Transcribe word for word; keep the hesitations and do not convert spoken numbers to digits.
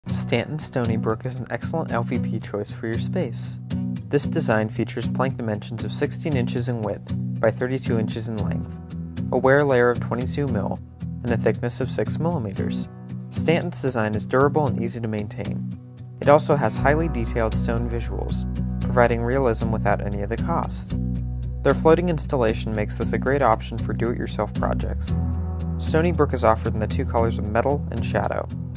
Stanton Stoneybrook is an excellent L V P choice for your space. This design features plank dimensions of sixteen inches in width by thirty-two inches in length, a wear layer of twenty-two millimeters, and a thickness of six millimeters. Stanton's design is durable and easy to maintain. It also has highly detailed stone visuals, providing realism without any of the cost. Their floating installation makes this a great option for do-it-yourself projects. Stoneybrook is offered in the two colors of metal and shadow.